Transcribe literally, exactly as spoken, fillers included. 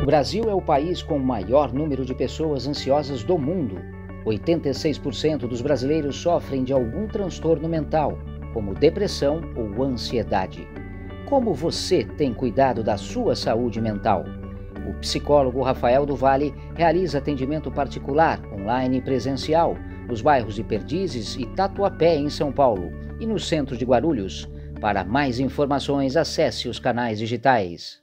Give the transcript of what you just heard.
O Brasil é o país com o maior número de pessoas ansiosas do mundo. oitenta e seis por cento dos brasileiros sofrem de algum transtorno mental, como depressão ou ansiedade. Como você tem cuidado da sua saúde mental? O psicólogo Rafael do Vale realiza atendimento particular, online e presencial, nos bairros de Perdizes e Tatuapé, em São Paulo, e no centro de Guarulhos. Para mais informações, acesse os canais digitais.